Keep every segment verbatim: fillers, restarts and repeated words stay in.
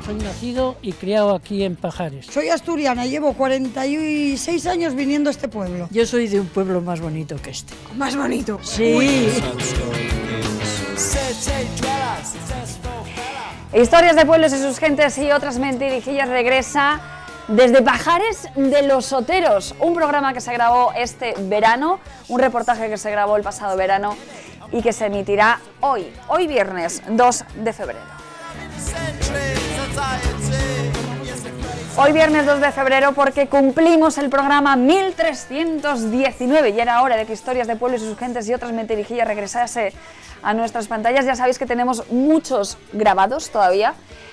Soy nacido y criado aquí en Pajares. Soy asturiana, llevo cuarenta y seis años viniendo a este pueblo. Yo soy de un pueblo más bonito que este. ¿Más bonito? Sí. Historias de pueblos y sus gentes y otras mentirijillas regresa desde Pajares de los Oteros, un programa que se grabó este verano, un reportaje que se grabó el pasado verano y que se emitirá hoy, hoy viernes dos de febrero. Hoy viernes dos de febrero porque cumplimos el programa mil trescientos diecinueve y era hora de que Historias de pueblos y sus gentes y otras mentirijillas regresase a nuestras pantallas. Ya sabéis que tenemos muchos grabados todavía,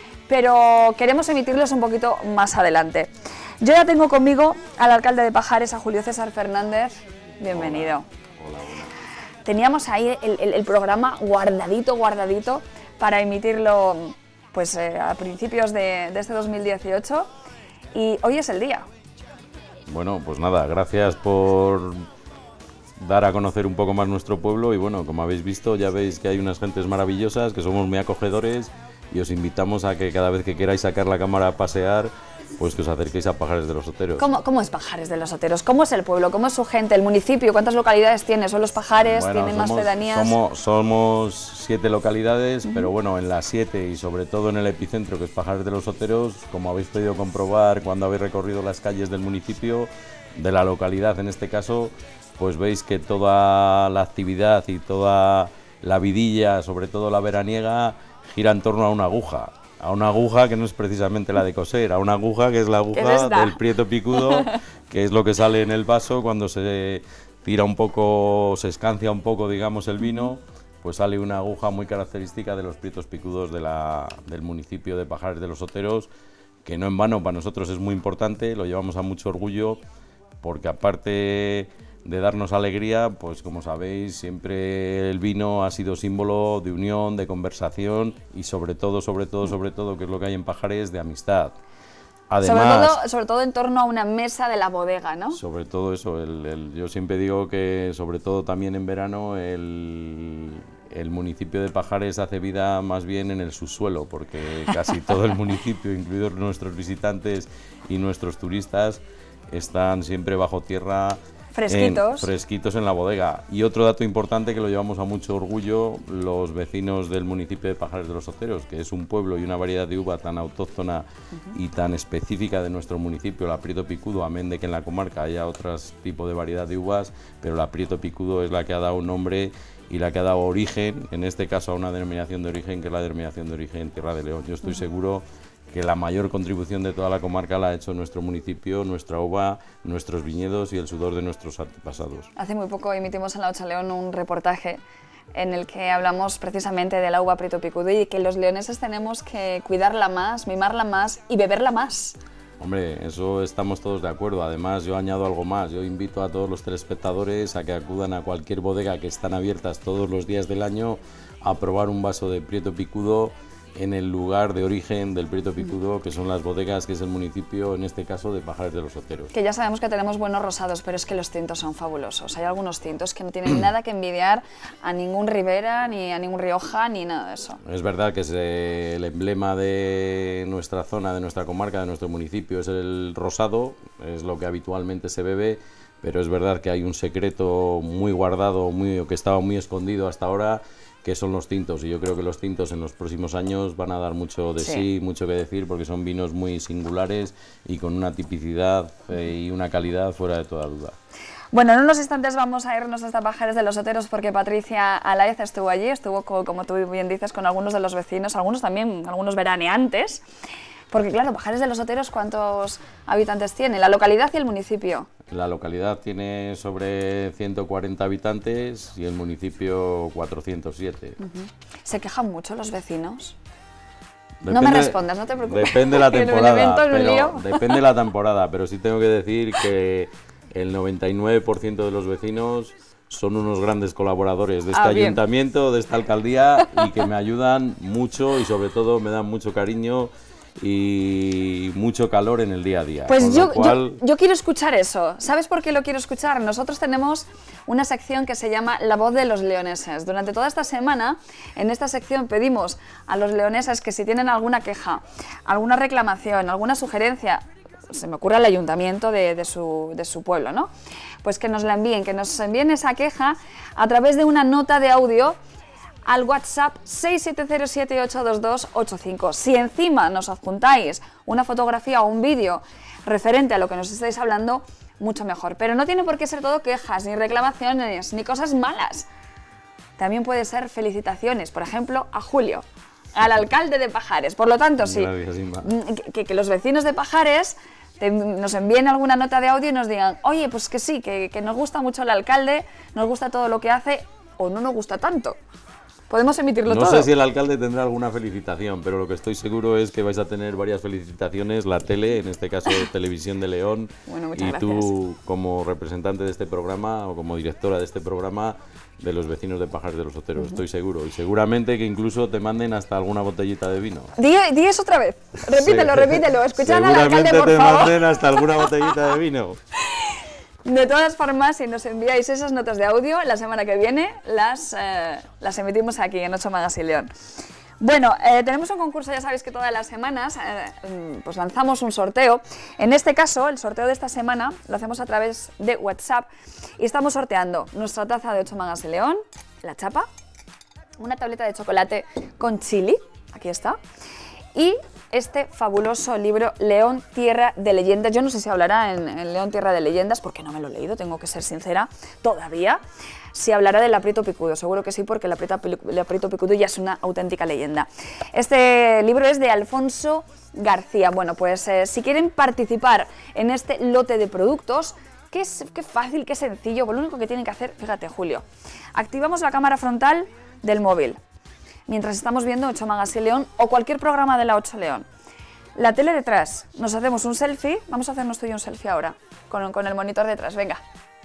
pero queremos emitirlos un poquito más adelante. Yo ya tengo conmigo al alcalde de Pajares, a Julio César Fernández. Bienvenido. Hola, hola. Teníamos ahí el, el, el programa guardadito, guardadito para emitirlo pues, eh, a principios de, de este dos mil dieciocho y hoy es el día. Bueno, pues nada, gracias por dar a conocer un poco más nuestro pueblo y bueno, como habéis visto ya veis que hay unas gentes maravillosas, que somos muy acogedores y os invitamos a que cada vez que queráis sacar la cámara a pasear, pues que os acerquéis a Pajares de los Oteros. ¿Cómo, cómo es Pajares de los Oteros? ¿Cómo es el pueblo? ¿Cómo es su gente? ¿El municipio? ¿Cuántas localidades tiene? ¿Son los Pajares? Bueno, ¿Tienen somos, más pedanías? Somos, somos siete localidades, uh-huh. Pero bueno, en las siete y sobre todo en el epicentro, que es Pajares de los Oteros, como habéis podido comprobar cuando habéis recorrido las calles del municipio, de la localidad en este caso, pues veis que toda la actividad y toda la vidilla, sobre todo la veraniega, gira en torno a una aguja. A una aguja que no es precisamente la de coser, a una aguja que es la aguja del prieto picudo, que es lo que sale en el vaso cuando se tira un poco, se escancia un poco, digamos, el vino, pues sale una aguja muy característica de los prietos picudos de la, del municipio de Pajares de los Oteros, que no en vano para nosotros es muy importante, lo llevamos a mucho orgullo, porque aparte de darnos alegría, pues como sabéis, siempre el vino ha sido símbolo de unión, de conversación y sobre todo, sobre todo, sobre todo, que es lo que hay en Pajares, de amistad. Además, sobre todo, sobre todo en torno a una mesa de la bodega, ¿no? Sobre todo eso, el, el, yo siempre digo que sobre todo también en verano el, el municipio de Pajares hace vida más bien en el subsuelo, porque casi todo el municipio, incluidos nuestros visitantes y nuestros turistas, están siempre bajo tierra. Fresquitos. En, fresquitos en la bodega. Y otro dato importante que lo llevamos a mucho orgullo, los vecinos del municipio de Pajares de los Oteros, que es un pueblo y una variedad de uva tan autóctona uh-huh. y tan específica de nuestro municipio, la Prieto Picudo, amén de que en la comarca haya otro tipo de variedad de uvas, pero la Prieto Picudo es la que ha dado nombre y la que ha dado origen, en este caso a una denominación de origen, que es la denominación de origen Tierra de León. Yo estoy uh-huh. seguro que la mayor contribución de toda la comarca la ha hecho nuestro municipio, nuestra uva, nuestros viñedos y el sudor de nuestros antepasados. Hace muy poco emitimos en La Ocha León un reportaje en el que hablamos precisamente de la uva Prieto Picudo y que los leoneses tenemos que cuidarla más, mimarla más y beberla más. Hombre, eso estamos todos de acuerdo. Además, yo añado algo más. Yo invito a todos los telespectadores a que acudan a cualquier bodega que están abiertas todos los días del año a probar un vaso de Prieto Picudo en el lugar de origen del Prieto Picudo, que son las bodegas, que es el municipio, en este caso, de Pajares de los Oteros. Que ya sabemos que tenemos buenos rosados, pero es que los tintos son fabulosos. Hay algunos tintos que no tienen nada que envidiar a ningún Ribera, ni a ningún Rioja, ni nada de eso. Es verdad que es el emblema de nuestra zona, de nuestra comarca, de nuestro municipio, es el rosado, es lo que habitualmente se bebe, pero es verdad que hay un secreto muy guardado, muy, que estaba muy escondido hasta ahora, que son los tintos, y yo creo que los tintos en los próximos años van a dar mucho de sí, sí mucho que decir, porque son vinos muy singulares y con una tipicidad eh, y una calidad fuera de toda duda. Bueno, en unos instantes vamos a irnos hasta Pajares de los Oteros porque Patricia Alaez estuvo allí, estuvo, con, como tú bien dices, con algunos de los vecinos, algunos también, algunos veraneantes, porque claro, Pajares de los Oteros, ¿cuántos habitantes tiene? La localidad y el municipio. La localidad tiene sobre ciento cuarenta habitantes y el municipio cuatrocientos siete. Uh-huh. ¿Se quejan mucho los vecinos? Depende, no me respondas, no te preocupes. Depende de la temporada, el pero, depende de la temporada, pero sí tengo que decir que el noventa y nueve por ciento de los vecinos son unos grandes colaboradores de este ah, ayuntamiento, de esta alcaldía, y que me ayudan mucho y sobre todo me dan mucho cariño y mucho calor en el día a día. Pues yo, cual... yo, yo quiero escuchar eso. ¿Sabes por qué lo quiero escuchar? Nosotros tenemos una sección que se llama La Voz de los Leoneses. Durante toda esta semana, en esta sección pedimos a los leoneses que si tienen alguna queja, alguna reclamación, alguna sugerencia, se me ocurre al ayuntamiento de, de, su, de su pueblo, ¿no? Pues que nos la envíen, que nos envíen esa queja a través de una nota de audio al WhatsApp seis siete cero siete ocho dos dos ocho cinco. Si encima nos adjuntáis una fotografía o un vídeo referente a lo que nos estáis hablando, mucho mejor. Pero no tiene por qué ser todo quejas, ni reclamaciones, ni cosas malas. También puede ser felicitaciones, por ejemplo, a Julio, al alcalde de Pajares. Por lo tanto, sí, que, que los vecinos de Pajares te, nos envíen alguna nota de audio y nos digan, oye, pues que sí, que, que nos gusta mucho el alcalde, nos gusta todo lo que hace o no nos gusta tanto. Podemos emitirlo no todo. No sé si el alcalde tendrá alguna felicitación, pero lo que estoy seguro es que vais a tener varias felicitaciones, la tele, en este caso Televisión de León, bueno, y gracias. Tú como representante de este programa o como directora de este programa de los vecinos de Pajares de los Oteros, uh-huh. Estoy seguro. Y seguramente que incluso te manden hasta alguna botellita de vino. Di, di eso otra vez, repítelo, sí. repítelo, escuchad al alcalde, por te favor. manden hasta alguna botellita de vino. De todas formas, si nos enviáis esas notas de audio, la semana que viene las, eh, las emitimos aquí en ocho Magazine León. Bueno, eh, tenemos un concurso, ya sabéis que todas las semanas eh, pues lanzamos un sorteo. En este caso, el sorteo de esta semana lo hacemos a través de WhatsApp y estamos sorteando nuestra taza de ocho Magazine León, la chapa, una tableta de chocolate con chili, aquí está, y este fabuloso libro León, Tierra de Leyendas. Yo no sé si hablará en, en León, Tierra de Leyendas, porque no me lo he leído, tengo que ser sincera, todavía. Si hablará del aprieto picudo, seguro que sí, porque el aprieto, el aprieto picudo ya es una auténtica leyenda. Este libro es de Alfonso García. Bueno, pues eh, si quieren participar en este lote de productos, qué, es, qué fácil, qué sencillo, pues lo único que tienen que hacer, fíjate Julio, activamos la cámara frontal del móvil, mientras estamos viendo ocho Magazine León o cualquier programa de la ocho León. La tele detrás, nos hacemos un selfie, vamos a hacernos tú y un selfie ahora, con, con el monitor detrás, venga.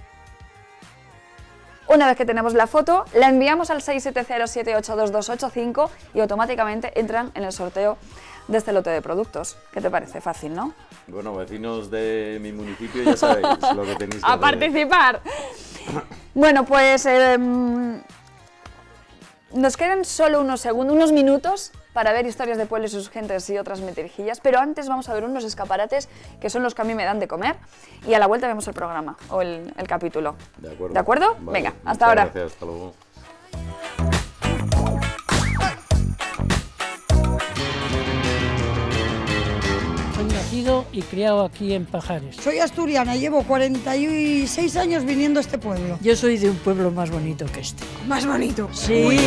Una vez que tenemos la foto, la enviamos al seis siete cero siete ocho dos dos ocho cinco y automáticamente entran en el sorteo de este lote de productos. ¿Qué te parece? Fácil, ¿no? Bueno, vecinos de mi municipio ya sabéis lo que tenéis que ¡A hacer. participar! Bueno, pues eh, nos quedan solo unos segundos, unos minutos para ver historias de pueblos y sus gentes y otras mentirijillas, pero antes vamos a ver unos escaparates que son los que a mí me dan de comer y a la vuelta vemos el programa o el, el capítulo. De acuerdo. ¿De acuerdo? Vale, venga, hasta ahora. Gracias, hasta luego. Soy nacido y criado aquí en Pajares. Soy asturiana, llevo cuarenta y seis años viniendo a este pueblo. Yo soy de un pueblo más bonito que este. ¿Más bonito? Sí.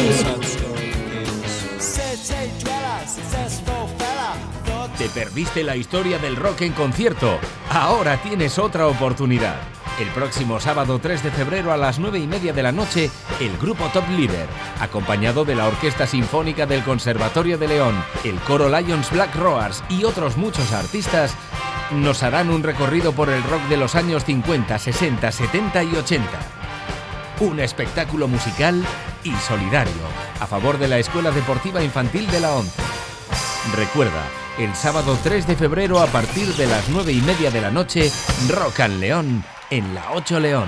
¿Te perdiste la historia del rock en concierto? Ahora tienes otra oportunidad. El próximo sábado tres de febrero a las nueve y media de la noche, el grupo Top Leader, acompañado de la Orquesta Sinfónica del Conservatorio de León, el coro Lions Black Roars y otros muchos artistas, nos harán un recorrido por el rock de los años cincuenta, sesenta, setenta y ochenta. Un espectáculo musical y solidario, a favor de la Escuela Deportiva Infantil de la ONCE. Recuerda, el sábado tres de febrero a partir de las nueve y media de la noche, Rock and León, en la ocho León.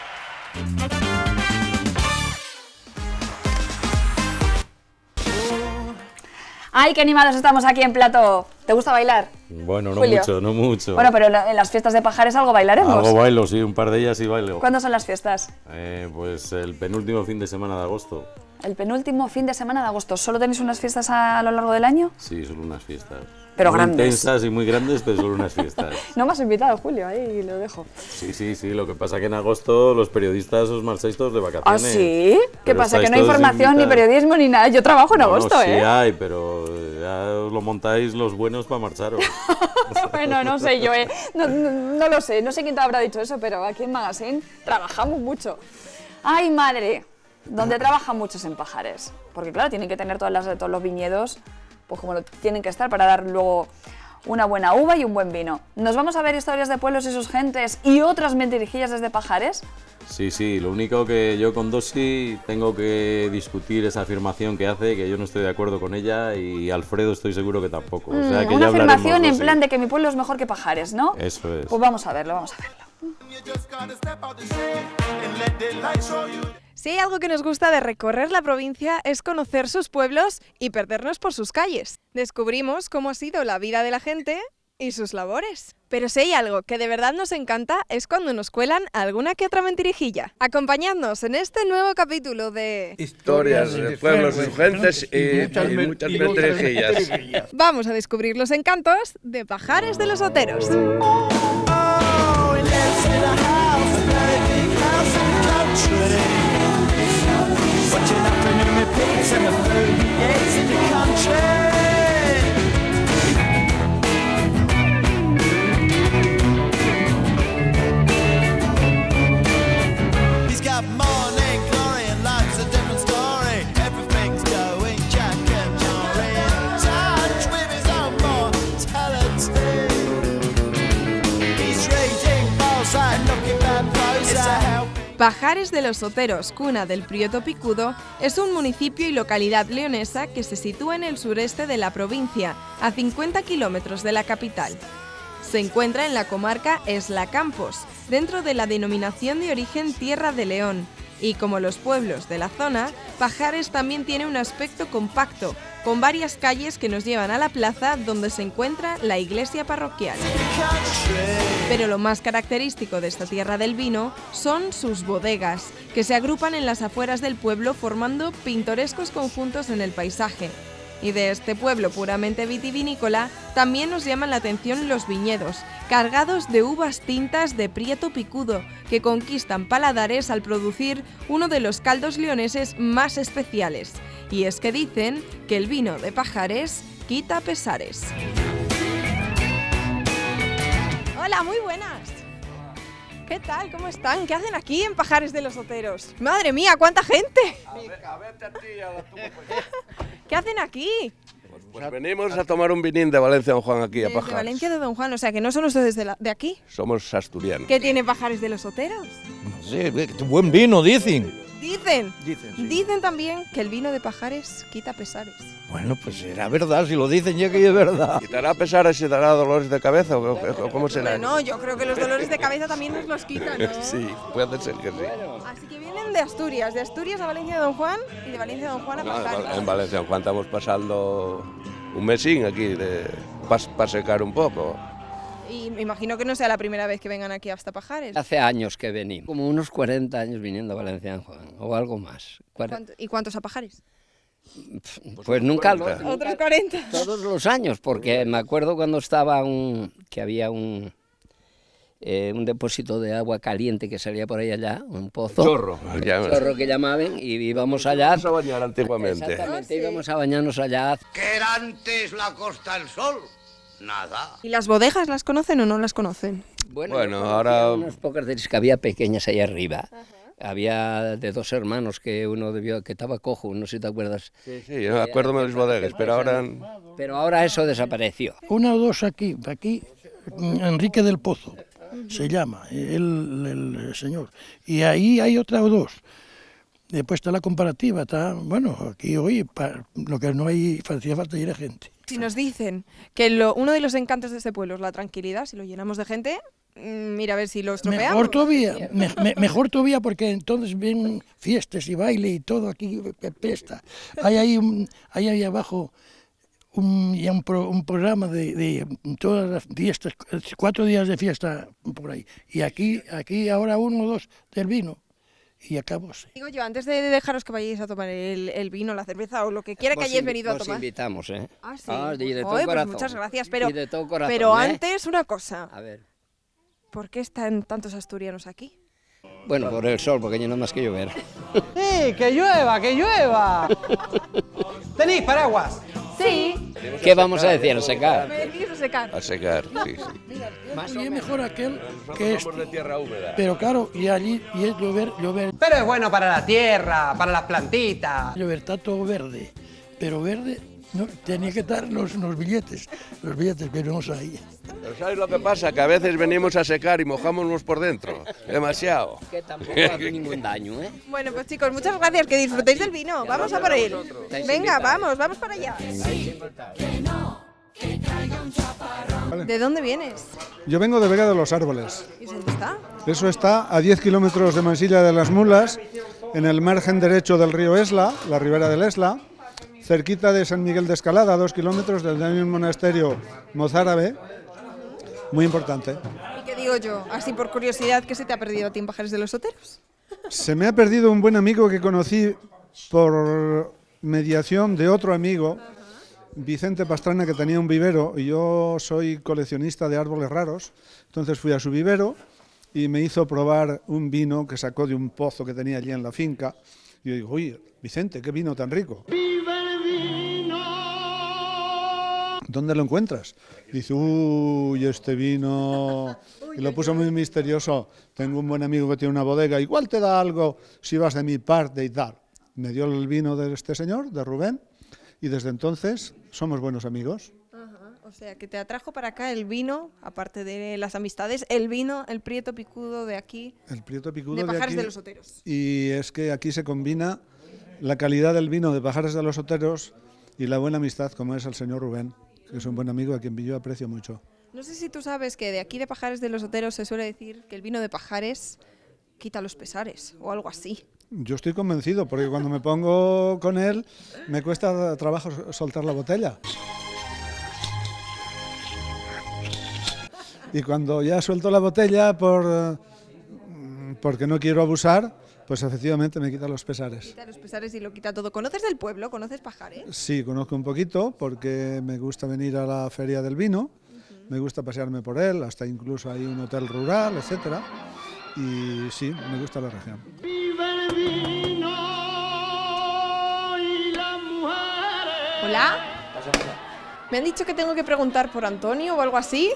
¡Ay, qué animados estamos aquí en plató! ¿Te gusta bailar? Bueno, no Julio? mucho, no mucho. Bueno, pero en las fiestas de Pajares algo bailaremos. Algo bailo, sí, un par de ellas sí bailo. ¿Cuándo son las fiestas? Eh, pues el penúltimo fin de semana de agosto. El penúltimo fin de semana de agosto. ¿Solo tenéis unas fiestas a lo largo del año? Sí, solo unas fiestas. Pero muy grandes. Intensas y muy grandes, pero solo unas fiestas. No me has invitado, Julio, ahí lo dejo. Sí, sí, sí. Lo que pasa que en agosto los periodistas os marcháis todos de ¿Ah, vacaciones. sí? ¿Qué Pero pasa? Que estáis no hay todos información, ni invitados. periodismo, ni nada. Yo trabajo en Bueno, agosto, sí ¿eh? hay, pero ya os lo montáis los buenos para marcharos. Bueno, no sé yo, ¿eh? No, no, no lo sé, no sé quién te habrá dicho eso, pero aquí en Magazine trabajamos mucho. ¡Ay, madre! Donde trabajan muchos en Pajares. Porque claro, tienen que tener todas las, todos los viñedos, pues como lo tienen que estar para dar luego una buena uva y un buen vino. ¿Nos vamos a ver historias de pueblos y sus gentes y otras mentirijillas desde Pajares? Sí, sí, lo único que yo con Dosi tengo que discutir esa afirmación que hace, que yo no estoy de acuerdo con ella, y Alfredo estoy seguro que tampoco. O sea, Mm, que una ya hablaremos, afirmación en Dosi. plan de que mi pueblo es mejor que Pajares, ¿no? Eso es. Pues vamos a verlo, vamos a verlo. Si hay algo que nos gusta de recorrer la provincia es conocer sus pueblos y perdernos por sus calles. Descubrimos cómo ha sido la vida de la gente y sus labores. Pero si hay algo que de verdad nos encanta es cuando nos cuelan alguna que otra mentirijilla. Acompañadnos en este nuevo capítulo de... Historias de pueblos y sus gentes y, y muchas, y muchas mentirijillas. Vamos a descubrir los encantos de Pajares de los Oteros. Pajares de los Oteros, cuna del Prieto Picudo, es un municipio y localidad leonesa que se sitúa en el sureste de la provincia, a cincuenta kilómetros de la capital. Se encuentra en la comarca Esla Campos, dentro de la denominación de origen Tierra de León, y como los pueblos de la zona, Pajares también tiene un aspecto compacto, con varias calles que nos llevan a la plaza donde se encuentra la iglesia parroquial. Pero lo más característico de esta tierra del vino son sus bodegas, que se agrupan en las afueras del pueblo formando pintorescos conjuntos en el paisaje. Y de este pueblo puramente vitivinícola también nos llaman la atención los viñedos, cargados de uvas tintas de Prieto Picudo, que conquistan paladares al producir uno de los caldos leoneses más especiales. Y es que dicen que el vino de Pajares quita pesares. Hola, muy buenas. ¿Qué tal? ¿Cómo están? ¿Qué hacen aquí en Pajares de los Oteros? ¡Madre mía, cuánta gente! A ver, a verte a ti, a la tuya. ¿Qué hacen aquí? Pues, pues venimos a tomar un vinín de Valencia Don Juan aquí a Pajares. De Valencia de Don Juan, o sea que no son ustedes de, la, de aquí. Somos asturianos. ¿Qué tiene Pajares de los Oteros? Sí, buen vino, dicen. Dicen. Dicen, sí. Dicen también que el vino de Pajares quita pesares. Bueno, pues será verdad, si lo dicen ya que es verdad. ¿Quitará pesares y dará dolores de cabeza o, o cómo será? No, yo creo que los dolores de cabeza también nos los quitan, ¿no? Sí, puede ser que sí. Así que vienen de Asturias, de Asturias a Valencia de Don Juan y de Valencia de Don Juan a No, Pajares. en Valencia Don Juan estamos pasando un mesín aquí para pa secar un poco. Y me imagino que no sea la primera vez que vengan aquí hasta Pajares. Hace años que venimos, como unos cuarenta años viniendo a Valencia Don Juan, o algo más. ¿Cuánto, ¿Y cuántos a Pajares? Pues, pues nunca, lo, nunca, otros cuarenta. Todos los años, porque me acuerdo cuando estaba un, que había un, eh, un depósito de agua caliente que salía por ahí allá, un pozo. Chorro. Ya, chorro que llamaban, y íbamos allá. Íbamos a bañar antiguamente. Exactamente, ¿Ah, sí? Íbamos a bañarnos allá. ¿Qué era antes la Costa del Sol? Nada. ¿Y las bodegas las conocen o no las conocen? Bueno, bueno ahora... unas pocas de ellas que había pequeñas ahí arriba. Ajá. Había de dos hermanos que uno debió, que estaba cojo, no sé si te acuerdas. Sí, sí, yo me acuerdo de las bodegas, pero ahora... Pero ahora eso desapareció. Una o dos aquí, aquí, Enrique del Pozo, se llama, el, el señor. Y ahí hay otra o dos. Después está la comparativa, está, bueno, aquí hoy, para, lo que no hay, hacía falta ir a gente. Si nos dicen que lo, uno de los encantos de este pueblo es la tranquilidad, si lo llenamos de gente, mira a ver si lo estropeamos. Mejor todavía, me, me, mejor todavía porque entonces ven fiestas y baile y todo aquí pesta. Hay ahí, un, hay ahí abajo un, ya un, pro, un programa de, de todas las fiestas, cuatro días de fiesta por ahí. Y aquí, aquí ahora uno o dos del vino. Y acabos. Digo yo, antes de dejaros que vayáis a tomar el, el vino, la cerveza o lo que quiera que hayáis venido a tomar. Os invitamos, ¿eh? Ah, sí. Ah, y de todo Oye, corazón. Pues muchas gracias, pero, y de todo corazón, pero ¿eh? antes una cosa. A ver. ¿Por qué están tantos asturianos aquí? Bueno, por el sol, porque ya no más que llover. ¡Sí, que llueva, que llueva! ¿Tenéis paraguas? Sí. ¿Qué vamos a decir? ¿A secar? Me decís a secar. A secar, sí, sí. Más y es mejor aquel que este. de tierra húmeda. Pero claro, y allí y es llover, llover. Pero es bueno para la tierra, para las plantitas. Llover está todo verde, pero verde no, tenía que estar los, los billetes, los billetes, pero no hay. Pero ¿sabes lo que pasa? Que a veces venimos a secar y mojámonos por dentro, demasiado. Que tampoco hace ningún daño, ¿eh? Bueno, pues chicos, muchas gracias, que disfrutéis del vino. Vamos a por él. Venga, vamos, vamos para allá. ¿De dónde vienes? Yo vengo de Vega de los Árboles. ¿Y dónde está? Eso está a diez kilómetros de Mansilla de las Mulas, en el margen derecho del río Esla, la ribera del Esla, cerquita de San Miguel de Escalada, a dos kilómetros, donde hay un monasterio mozárabe, muy importante. ¿Y qué digo yo? Así por curiosidad, ¿qué se te ha perdido a ti en Pajares de los Oteros? Se me ha perdido un buen amigo que conocí por mediación de otro amigo, Vicente Pastrana, que tenía un vivero, y yo soy coleccionista de árboles raros, entonces fui a su vivero y me hizo probar un vino que sacó de un pozo que tenía allí en la finca, y yo digo, oye, Vicente, qué vino tan rico. ¿Dónde lo encuentras? Dice, uy, este vino... Y lo puso muy misterioso. Tengo un buen amigo que tiene una bodega, igual te da algo si vas de mi parte y tal. Me dio el vino de este señor, de Rubén, y desde entonces somos buenos amigos. Ajá, o sea, que te atrajo para acá el vino, aparte de las amistades, el vino, el Prieto Picudo de aquí, El Prieto Picudo de de Pajares aquí, de los Oteros. Y es que aquí se combina la calidad del vino de Pajares de los Oteros y la buena amistad, como es el señor Rubén, que es un buen amigo a quien yo aprecio mucho. No sé si tú sabes que de aquí de Pajares de los Oteros se suele decir que el vino de Pajares quita los pesares, o algo así. Yo estoy convencido, porque cuando me pongo con él, me cuesta trabajo soltar la botella. Y cuando ya suelto la botella por porque no quiero abusar, pues efectivamente me quita los pesares. Quita los pesares y lo quita todo. ¿Conoces del pueblo? ¿Conoces Pajares? Sí, conozco un poquito, porque me gusta venir a la Feria del Vino, uh-huh. Me gusta pasearme por él, hasta incluso hay un hotel rural, etcétera. Y sí, me gusta la región. Hola. Me han dicho que tengo que preguntar por Antonio o algo así.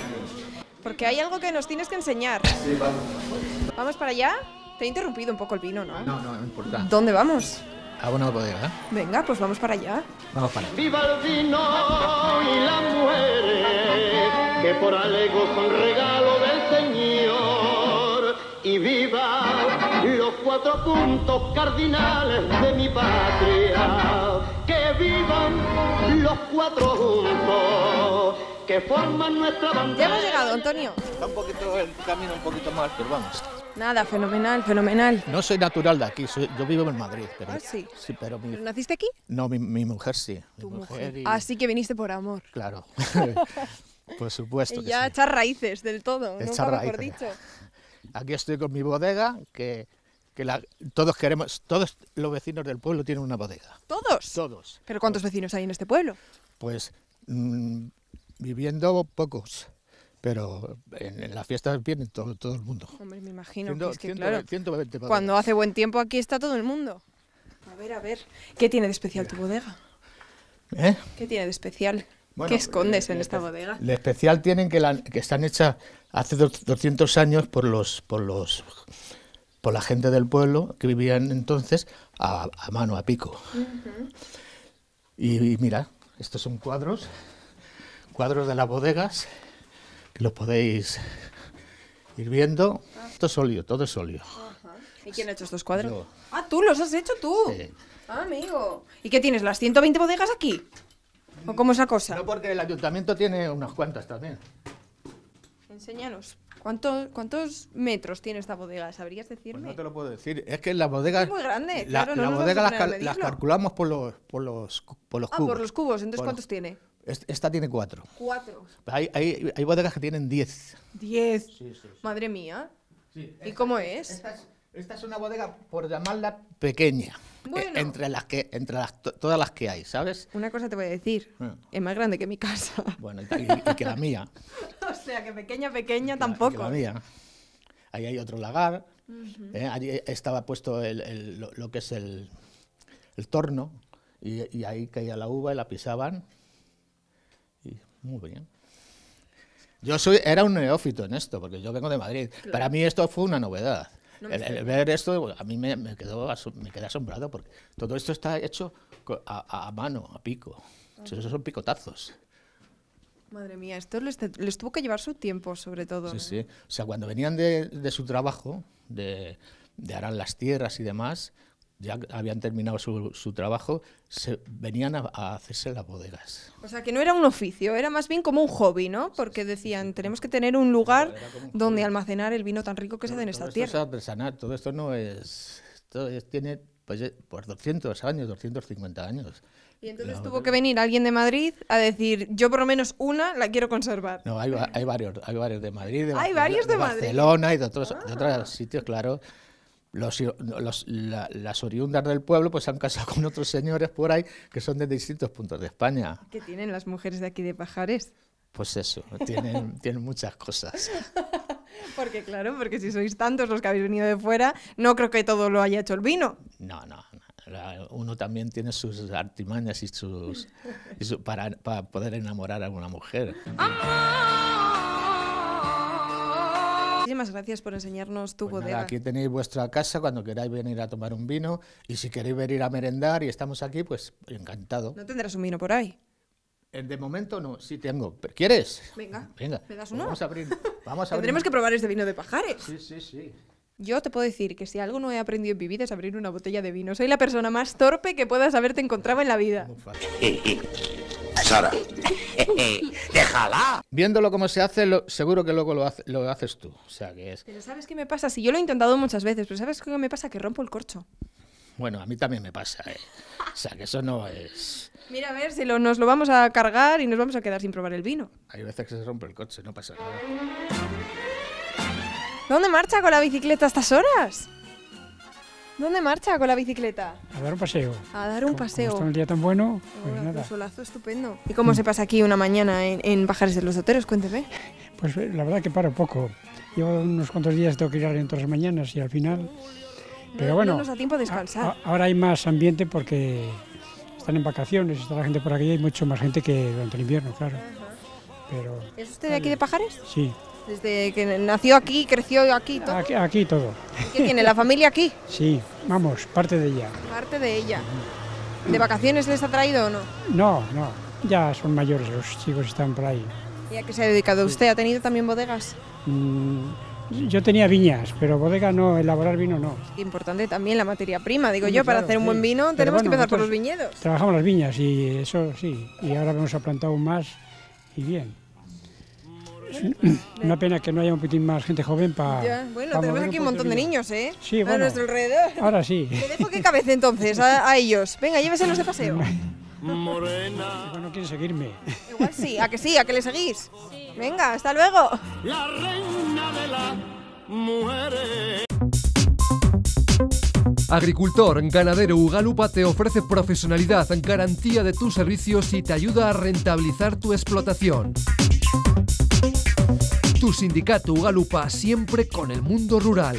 Porque hay algo que nos tienes que enseñar. Sí, vamos. ¿Vamos para allá? Te he interrumpido un poco el vino, ¿no? No, no, no importa. ¿Dónde vamos? A una bodega. Venga, pues vamos para allá. Vamos para allá. Viva el vino y las mujeres, que por algo son regalo del Señor. Y viva los cuatro puntos cardinales de mi patria. Que vivan los cuatro juntos, que forman nuestra bandera. Ya hemos llegado, Antonio. Está un poquito el camino un poquito mal, pero vamos. Nada, fenomenal, fenomenal. No soy natural de aquí, soy, yo vivo en Madrid. Pero, ¿Ah, sí? Sí, pero mi, ¿Pero naciste aquí? No, mi, mi mujer sí. Mi Tu mujer. mujer. Y, Así que viniste por amor. Claro. Por supuesto Y que ya sí. echar raíces del todo, Echar nunca mejor raíces. dicho. Aquí estoy con mi bodega, que, que la, todos queremos, todos los vecinos del pueblo tienen una bodega. ¿Todos? Todos. ¿Pero cuántos vecinos hay en este pueblo? Pues mmm, viviendo pocos, pero en, en las fiestas viene todo, todo el mundo. Hombre, me imagino Ciento- que es que, ciento- claro, ciento veinte bodegas. cuando hace buen tiempo aquí está todo el mundo. A ver, a ver, ¿qué tiene de especial tu bodega? ¿Eh? ¿Qué tiene de especial? Bueno, ¿Qué escondes en eh, esta bodega? De especial tienen que, la, que están hechas hace dos- doscientos años por los, por los, por la gente del pueblo que vivían entonces a, a mano, a pico. Ujú. Y, y mira, estos son cuadros, cuadros de las bodegas, que los podéis ir viendo. Esto es óleo, todo es óleo. Ajá. ¿Y quién ha hecho estos cuadros? Yo. Ah, tú los has hecho tú. Sí. Ah, amigo. ¿Y qué tienes, las ciento veinte bodegas aquí? ¿O cómo es la cosa? No, porque el ayuntamiento tiene unas cuantas también. Enséñanos. ¿Cuánto- ¿Cuántos metros tiene esta bodega? ¿Sabrías Pues decirme? no te lo puedo decir. Es que las bodegas... Es muy grande, la, claro, no la nos bodega vamos las, a poner a cal- las medirlo. calculamos por los, por los, cu- por los Ah, cubos. por los cubos. Entonces, Por- ¿cuántos tiene? es- Esta tiene cuatro. Cuatro. Hay, hay, hay bodegas que tienen diez. Diez. Sí, sí, sí. Madre mía. Sí, ¿Y cómo es? Esta es, esta es una bodega, por llamarla pequeña, Bueno. eh, entre las que entre las, to- todas las que hay, ¿sabes? Una cosa te voy a decir. Ah. Es más grande que mi casa. Bueno, y, y- y que la mía, O sea, que pequeña, pequeña y tampoco. que la mía. Ahí hay otro lagar, Ujú. eh, allí estaba puesto el, el- lo, lo que es el, el torno, y, y ahí caía la uva y la pisaban, y muy bien. Yo soy, era un neófito en esto, porque yo vengo de Madrid. Claro. Para mí esto fue una novedad. No me El, el extraña. ver esto, a mí me, me, quedó, aso- me quedé asombrado, porque todo esto está hecho co- a, a mano, a pico. Esos son picotazos. Madre mía, esto les, te- les tuvo que llevar su tiempo, sobre todo. Sí, ¿no? sí. O sea, cuando venían de, de su trabajo, de, de arar las tierras y demás, ya habían terminado su, su trabajo, se venían a, a hacerse las bodegas. O sea, que no era un oficio, era más bien como un hobby, ¿no? Porque decían, tenemos que tener un lugar donde almacenar el vino tan rico que se da en esta todo tierra. Esto es artesanal, todo esto no es... Esto es, tiene pues, pues doscientos años, doscientos cincuenta años. Y entonces La tuvo bodega. que venir alguien de Madrid a decir, yo por lo menos una la quiero conservar. No, hay, hay, varios, hay varios de Madrid, de, Hay varios de, de Madrid. Barcelona y de otros, de otros sitios, claro. Los, los, la, las oriundas del pueblo pues se han casado con otros señores por ahí que son de distintos puntos de España. ¿Qué tienen las mujeres de aquí de Pajares? Pues eso, tienen, tienen muchas cosas. Porque claro, porque si sois tantos los que habéis venido de fuera, no creo que todo lo haya hecho el vino. No, no, no. La, uno también tiene sus artimañas y sus, y su, para, para poder enamorar a una mujer. Muchísimas gracias por enseñarnos tu Pues bodega. nada, aquí tenéis vuestra casa cuando queráis venir a tomar un vino y si queréis venir a merendar y estamos aquí, pues encantado. ¿No tendrás un vino por ahí? De momento no, sí tengo. ¿Quieres? Venga, Venga. ¿me das Pues uno? Vamos a abrir. Vamos a abrir. Tendremos que probar este vino de Pajares. Sí, sí, sí. Yo te puedo decir que si algo no he aprendido en mi vida es abrir una botella de vino. Soy la persona más torpe que puedas haberte encontrado en la vida. Sara, déjala. Viéndolo cómo se hace, lo, seguro que luego lo, hace, lo haces tú. O sea que es. Pero ¿sabes qué me pasa? Si yo lo he intentado muchas veces, pero ¿sabes qué me pasa? Que rompo el corcho. Bueno, a mí también me pasa, ¿eh? O sea que eso no es. Mira, a ver si lo, nos lo vamos a cargar y nos vamos a quedar sin probar el vino. Hay veces que se rompe el coche, no pasa nada. ¿Dónde marcha con la bicicleta a estas horas? ¿Dónde marcha con la bicicleta? A dar un paseo. A dar un paseo. Como está un día tan bueno, pues Hola, nada. un solazo estupendo. ¿Y cómo se pasa aquí una mañana en, en Pajares de los Oteros? Cuénteme. Pues eh, la verdad que paro poco. Llevo unos cuantos días, tengo que ir en todas las mañanas y al final... Pero no, bueno, no nos da tiempo a descansar. a- ahora hay más ambiente porque están en vacaciones, está la gente por aquí, hay mucho más gente que durante el invierno, claro. Pero ¿Es usted de aquí de Pajares? sí, Desde que nació aquí, creció aquí, todo. aquí, aquí todo. ¿Qué tiene? ¿La familia aquí? Sí, vamos, parte de ella. Parte de ella. ¿De vacaciones les ha traído o no? No, no, ya son mayores, los chicos están por ahí. ¿Y a qué se ha dedicado usted? ¿Ha tenido también bodegas? Mm, yo tenía viñas, pero bodega no, elaborar vino no. Importante también la materia prima, digo Sí, yo, para claro, hacer un sí. buen vino Pero tenemos que bueno, empezar por los nosotros viñedos. Trabajamos las viñas y eso sí, y ahora hemos plantado más y bien. Es una pena que no haya un poquitín más gente joven para... Ya, bueno, tenemos aquí un montón de niños, ¿eh? Sí, A bueno, nuestro alrededor. ahora sí. Le dejo que cabece entonces a, a ellos. Venga, lléveselos de paseo. Igual no quieren seguirme. Igual sí, a que sí, a que le seguís. Venga, hasta luego. La reina de las mujeres. Agricultor, ganadero, Ugalupa te ofrece profesionalidad, garantía de tus servicios y te ayuda a rentabilizar tu explotación. Tu sindicato Ugalupa siempre con el mundo rural.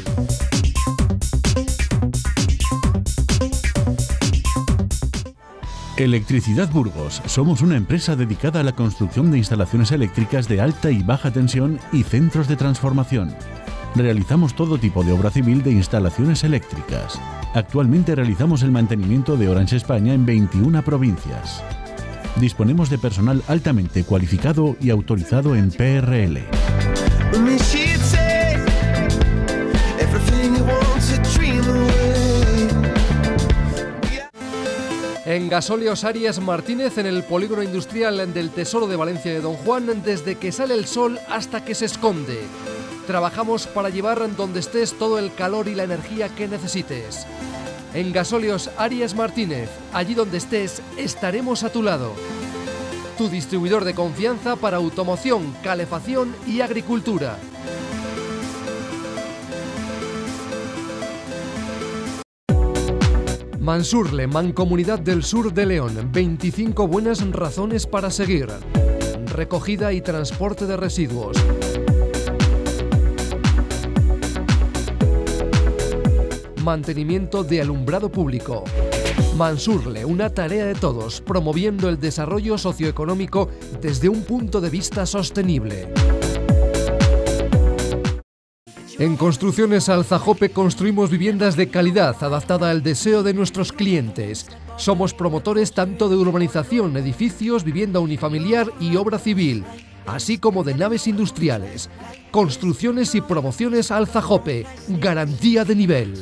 Electricidad Burgos. Somos una empresa dedicada a la construcción de instalaciones eléctricas de alta y baja tensión y centros de transformación. Realizamos todo tipo de obra civil de instalaciones eléctricas. Actualmente realizamos el mantenimiento de Orange España en veintiuna provincias. Disponemos de personal altamente cualificado y autorizado en P R L. En Gasóleos Arias Martínez, en el polígono industrial del Tesoro de Valencia de Don Juan, desde que sale el sol hasta que se esconde. Trabajamos para llevar donde estés todo el calor y la energía que necesites. En Gasóleos Arias Martínez, allí donde estés, estaremos a tu lado. Tu distribuidor de confianza para automoción, calefacción y agricultura. Mansurle, Mancomunidad del Sur de León. veinticinco buenas razones para seguir. Recogida y transporte de residuos. Mantenimiento de alumbrado público. Mansurle, una tarea de todos, promoviendo el desarrollo socioeconómico desde un punto de vista sostenible. En Construcciones Alzajope construimos viviendas de calidad adaptada al deseo de nuestros clientes. Somos promotores tanto de urbanización, edificios, vivienda unifamiliar y obra civil. así como de naves industriales. Construcciones y promociones Alzajope, garantía de nivel.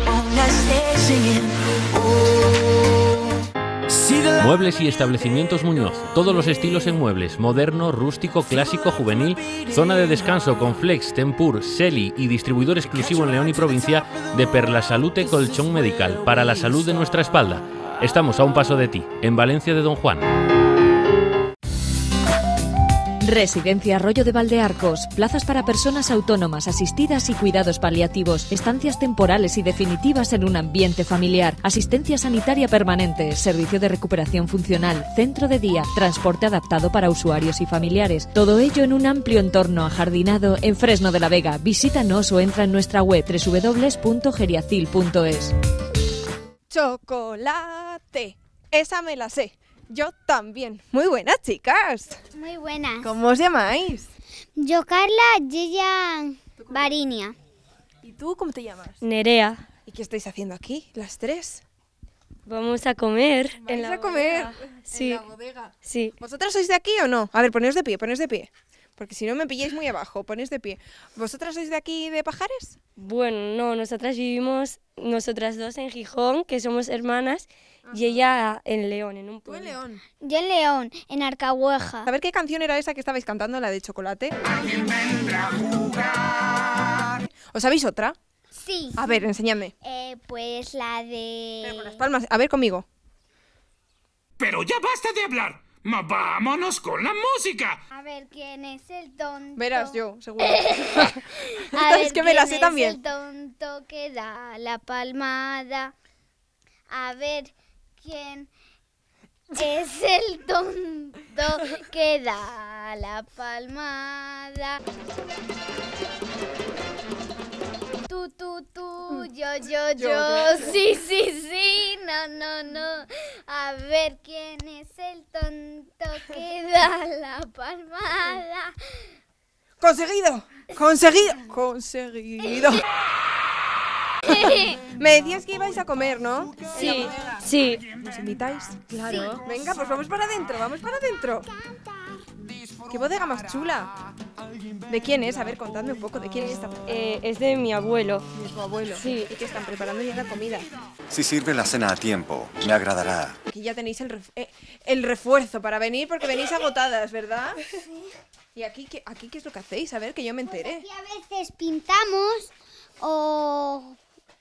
Muebles y establecimientos Muñoz, todos los estilos en muebles, moderno, rústico, clásico, juvenil, zona de descanso con Flex, Tempur, Selly y distribuidor exclusivo en León y provincia de Perlasalute Colchón Medical, para la salud de nuestra espalda. Estamos a un paso de ti, en Valencia de Don Juan. Residencia Arroyo de Valdearcos, plazas para personas autónomas, asistidas y cuidados paliativos, estancias temporales y definitivas en un ambiente familiar, asistencia sanitaria permanente, servicio de recuperación funcional, centro de día, transporte adaptado para usuarios y familiares. Todo ello en un amplio entorno ajardinado en Fresno de la Vega. Visítanos o entra en nuestra web doble u doble u doble u punto geriacil punto es. Chocolate, esa me la sé. Yo también. Muy buenas, chicas. Muy buenas. ¿Cómo os llamáis? Yo, Carla, Yeya, Varinia. ¿Y tú cómo te llamas? Nerea. ¿Y qué estáis haciendo aquí, las tres? Vamos a comer. ¿Vais a comer? Sí. En la bodega. Sí. ¿Vosotras sois de aquí o no? A ver, poneos de pie, poneos de pie. Porque si no me pilláis muy abajo, ponéis de pie. ¿Vosotras sois de aquí, de Pajares? Bueno, no, nosotras vivimos, nosotras dos en Gijón, que somos hermanas, ajá, y ella en León, en un pueblo. ¿Tú en León? Yo en León, en Arcahueja. A ver qué canción era esa que estabais cantando, la de Chocolate. ¿Alguien vendrá a jugar? ¿Os sabéis otra? Sí. A ver, enséñame. Eh, pues la de... Pero con las palmas, a ver conmigo. Pero ya basta de hablar. Ma, vámonos con la música. A ver quién es el tonto. Verás yo, seguro. A ver es que me la sé quién también. es el tonto que da la palmada. A ver quién es el tonto que da la palmada. Tú, tú, tú, yo, yo, yo, yo, sí, sí, sí, no, no, no. A ver quién es el tonto que da la palmada. ¡Conseguido! ¡Conseguido! ¡Conseguido! Me decías que ibais a comer, ¿no? Sí, sí. ¿Nos invitáis? Claro. Sí. Venga, pues vamos para adentro, vamos para adentro. ¡Qué bodega más chula! ¿De quién es? A ver, contadme un poco, ¿de quién es esta? Eh, es de mi abuelo. ¿De tu abuelo? Sí. ¿Y que están preparando ya la comida? Si sirve la cena a tiempo, me agradará. Aquí ya tenéis el, ref eh, el refuerzo para venir, porque venís agotadas, ¿verdad? Sí. ¿Y aquí qué, aquí qué es lo que hacéis? A ver, que yo me enteré. Pues aquí a veces pintamos o...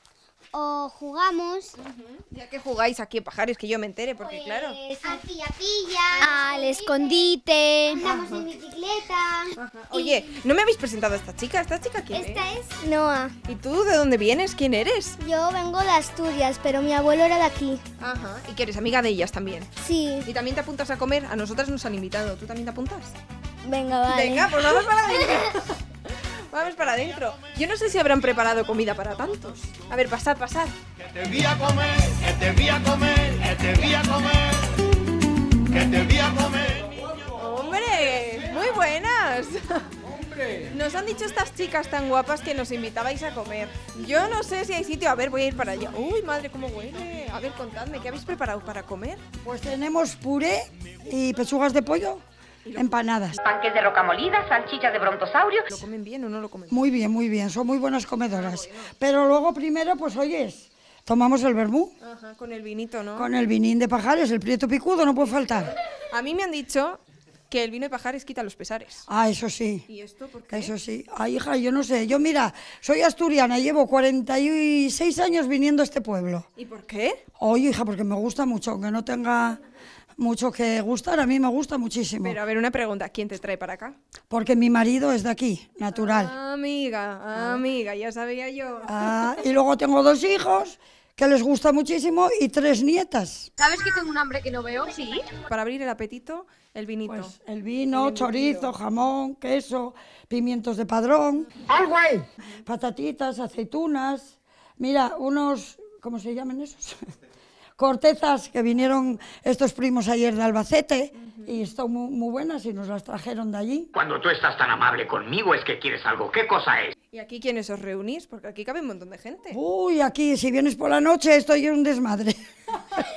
o jugamos. Uh-huh. Ya que jugáis aquí en Pajares, que yo me entere, porque pues, claro. Al pilla-pilla, al escondite, andamos Ajá. en bicicleta. Ajá. Oye, ¿no me habéis presentado a esta chica? ¿Esta chica quién Esta es? es Noa. ¿Y tú de dónde vienes? ¿Quién eres? Yo vengo de Asturias, pero mi abuelo era de aquí. Ajá. ¿Y que eres amiga de ellas también? Sí. ¿Y también te apuntas a comer? A nosotras nos han invitado. ¿Tú también te apuntas? Venga, vale. Venga, pues vamos para adentro. Vamos para adentro. Yo no sé si habrán preparado comida para tantos. A ver, pasad, pasad. Que te vi a comer, que te vi a comer, que te vi a comer, que te vi a comer. ¡Hombre! ¡Muy buenas! ¡Hombre! Nos han dicho estas chicas tan guapas que nos invitabais a comer. Yo no sé si hay sitio. A ver, voy a ir para allá. ¡Uy, madre, cómo huele! A ver, contadme, ¿qué habéis preparado para comer? Pues tenemos puré y pechugas de pollo. Empanadas. Panques de roca molida, salchichas de brontosaurio. ¿Lo comen bien o no lo comen bien? Muy bien, muy bien. Son muy buenas comedoras. Pero luego primero, pues oyes, tomamos el vermú. Ajá, con el vinito, ¿no? Con el vinín de Pajares, el prieto picudo, no puede faltar. A mí me han dicho que el vino de Pajares quita los pesares. Ah, eso sí. ¿Y esto por qué? Eso sí. Ay, hija, yo no sé. Yo, mira, soy asturiana, llevo cuarenta y seis años viniendo a este pueblo. ¿Y por qué? Oye, hija, porque me gusta mucho, aunque no tenga mucho que gustar, a mí me gusta muchísimo. Pero a ver, una pregunta, ¿quién te trae para acá? Porque mi marido es de aquí, natural. Ah, amiga, ah, amiga, ya sabía yo. Ah, y luego tengo dos hijos que les gusta muchísimo y tres nietas. ¿Sabes que tengo un hambre que no veo? Sí. Para abrir el apetito, el vinito. Pues el vino, el chorizo, jamón, queso, pimientos de padrón. ¡Algo ahí! Patatitas, aceitunas. Mira, unos, ¿cómo se llaman esos? Cortezas que vinieron estos primos ayer de Albacete, uh-huh, y están muy, muy buenas y nos las trajeron de allí. Cuando tú estás tan amable conmigo es que quieres algo. ¿Qué cosa es? ¿Y aquí quiénes os reunís? Porque aquí cabe un montón de gente. Uy, aquí si vienes por la noche esto es un desmadre. Y luego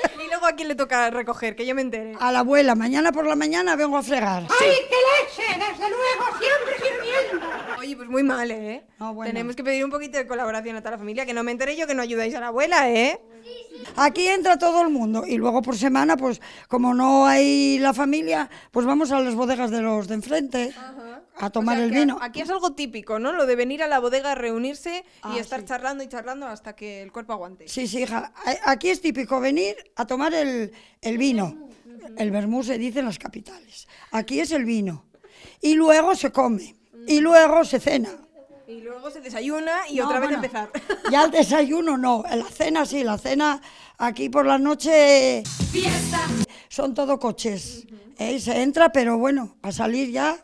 ¿a quién le toca recoger? Que yo me entere. A la abuela, mañana por la mañana vengo a fregar. ¡Ay, qué leche! Desde luego, siempre sirviendo. Oye, pues muy mal, ¿eh? No, bueno. Tenemos que pedir un poquito de colaboración a toda la familia, que no me enteré yo que no ayudáis a la abuela, ¿eh? Aquí entra todo el mundo y luego por semana, pues como no hay la familia, pues vamos a las bodegas de los de enfrente a tomar O sea, el que vino. Aquí es algo típico, ¿no? Lo de venir a la bodega, reunirse Ah, y estar sí. charlando y charlando hasta que el cuerpo aguante. Sí, sí, hija. A- Aquí es típico venir a tomar el, el vino. El vermú se dice en las capitales. Aquí es el vino. Y luego se come. Y luego se cena. Y luego se desayuna y No, otra vez bueno, empezar. Ya el desayuno no. La cena sí, la cena aquí por la noche son todo coches. ¿eh? Y se entra, pero bueno, a salir ya.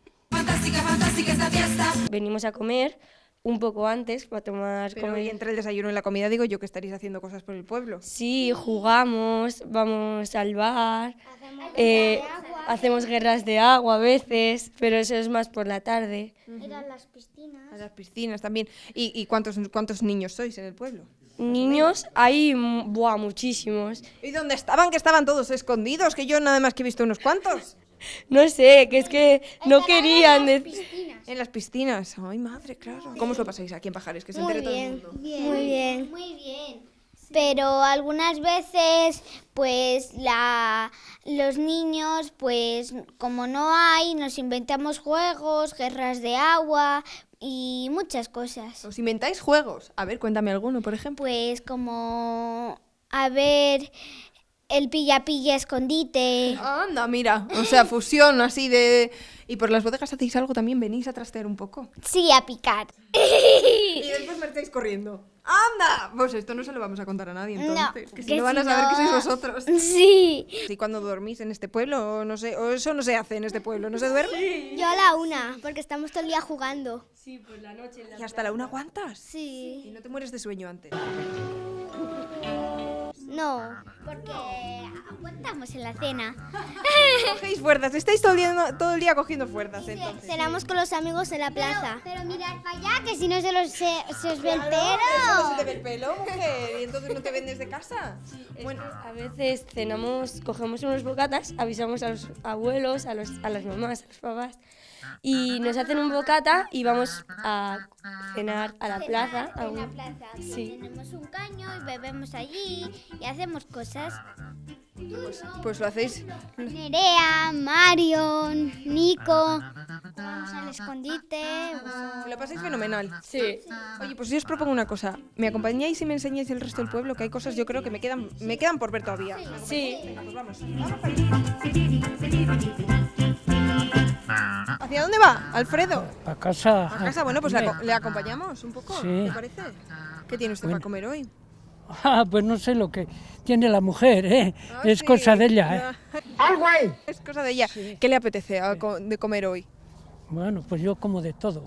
Venimos a comer un poco antes para tomar... Pero comer. y entre el desayuno y la comida digo yo que estaréis haciendo cosas por el pueblo. Sí, jugamos, vamos al bar, eh, hacemos guerras de agua a veces, pero eso es más por la tarde. Eran las piscinas. A las piscinas también. ¿Y, y cuántos, cuántos niños sois en el pueblo? Niños hay mm, buah, muchísimos. ¿Y dónde estaban? Que estaban todos escondidos, que yo nada más que he visto unos cuantos. No sé, que es que no querían decir... En las piscinas. Ay, madre, claro. ¿Cómo os lo pasáis aquí en Pajares? Que se entere todo el mundo. Muy bien. Muy bien. Pero algunas veces, pues, la, los niños, pues, como no hay, nos inventamos juegos, guerras de agua y muchas cosas. ¿Os inventáis juegos? A ver, cuéntame alguno, por ejemplo. Pues como, a ver, el pilla-pilla escondite. Anda, mira. O sea, fusión así de... ¿Y por las bodegas hacéis algo también? ¿Venís a trastear un poco? Sí, a picar. Y después marcháis corriendo. ¡Anda! Pues esto no se lo vamos a contar a nadie, entonces. No, que si que no van si a saber no- que sois vosotros. Sí. ¿Y cuando dormís en este pueblo? O no sé, o eso no se hace en este pueblo, ¿no se duerme? Yo a la una, porque estamos todo el día jugando. Sí, por la noche. ¿Y hasta la una aguantas? Sí. ¿Y no te mueres de sueño antes? No, porque aguantamos en la cena. Cogéis fuerzas, estáis todo el día, todo el día cogiendo fuerzas, entonces. Cenamos con los amigos en la plaza. Pero, pero mirad para allá, que si no se, los, se, se os ve el pelo. ¿No se te ve el pelo, mujer? ¿Y entonces no te ven desde casa? Bueno, a veces cenamos, cogemos unos bocatas, avisamos a los abuelos, a, los, a las mamás, a los papás, y nos hacen un bocata y vamos a cenar a la plaza. a En la un- plaza. Sí. Tenemos un caño y bebemos allí y hacemos cosas. Pues, pues lo hacéis. Nerea, Marion, Nico. Vamos al escondite. Lo pasáis fenomenal. Sí. Oye, pues yo os propongo una cosa. ¿Me acompañáis y me enseñáis el resto del pueblo? Que hay cosas, yo creo que me quedan, me quedan por ver todavía. Sí. Venga, pues vamos. ¿Hacia dónde va, Alfredo? A casa. A casa, bueno, pues le, Hombre. aco- le acompañamos un poco, Sí. ¿te parece? ¿Qué tiene usted Bueno. para comer hoy? Ah, pues no sé lo que tiene la mujer, ¿eh? Ah, es sí. cosa de ella, ¿eh? ¡Algo hay! Es cosa de ella. ¿Qué le apetece a co- de comer hoy? Bueno, pues yo como de todo.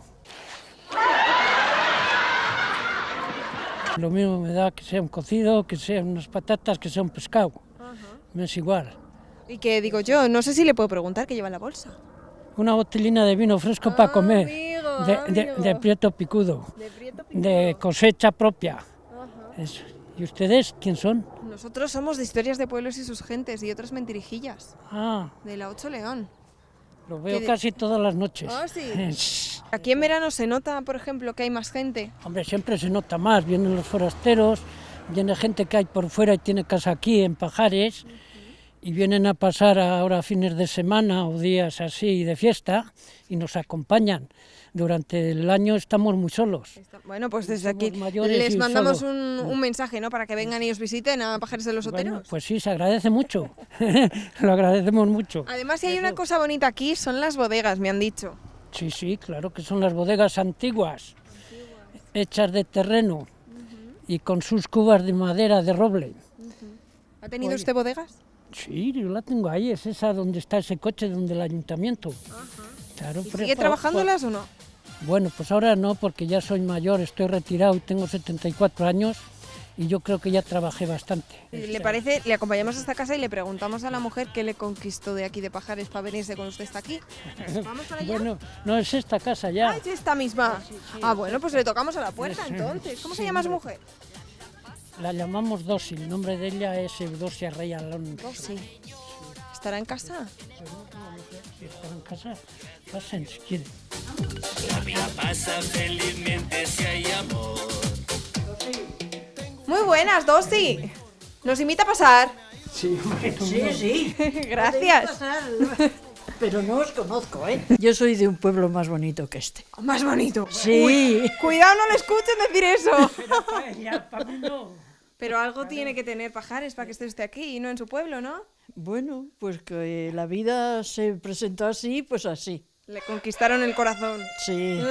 Lo mismo me da que sea un cocido, que sean unas patatas, que sea un pescado. Me es igual. Y que digo yo, no sé si le puedo preguntar qué lleva en la bolsa. Una botellina de vino fresco para comer. amigo, de, de- amigo. de Prieto Picudo. De Prieto Picudo. De cosecha propia. Eso. ¿Y ustedes quién son? Nosotros somos de historias de pueblos y sus gentes y otras mentirijillas. Ah, De la Ocho León. lo veo de- casi todas las noches. Ah, sí. Aquí en verano se nota, por ejemplo, que hay más gente. Hombre, siempre se nota más. Vienen los forasteros, viene gente que hay por fuera y tiene casa aquí en Pajares. Y vienen a pasar ahora fines de semana o días así de fiesta y nos acompañan. Durante el año estamos muy solos. Bueno, pues desde aquí mayores les y mandamos solo. un, un mensaje, ¿no? Para que vengan y os visiten a Pajares de los Oteros. Bueno, pues sí, se agradece mucho. Lo agradecemos mucho. Además, si hay una cosa bonita aquí, son las bodegas, me han dicho. Sí, sí, claro que son las bodegas antiguas, hechas de terreno y con sus cubas de madera de roble. ¿Ha tenido Oye. usted bodegas? Sí, yo la tengo ahí, es esa donde está ese coche, donde el ayuntamiento. Claro, ¿Y pero- sigue trabajándolas o no? Bueno, pues ahora no, porque ya soy mayor, estoy retirado y tengo setenta y cuatro años y yo creo que ya trabajé bastante. ¿Le parece? Le acompañamos a esta casa y le preguntamos a la mujer qué le conquistó de aquí de Pajares para venirse con usted hasta aquí. ¿Vamos para allá? Bueno, no es esta casa ya. Ah, es esta misma. Ah, bueno, pues le tocamos a la puerta entonces. ¿Cómo se llama su mujer? La llamamos Dosi, el nombre de ella es Eudosia Rey Alonso. Dosi. ¿Estará en casa? Si está en casa, pasen si quieren. La vida pasa felizmente si hay amor. Muy buenas, Dosi. ¿Nos invita a pasar? Sí, sí, sí. Gracias. Pero no os conozco, ¿eh? Yo soy de un pueblo más bonito que este. ¿Más bonito? Sí. Uy, cuidado, no le escuchen decir eso. Pero para ella, para mí no. Pero algo tiene que tener Pajares para que esté usted aquí y no en su pueblo, ¿no? Bueno, pues que la vida se presentó así, pues así. Le conquistaron el corazón. Sí.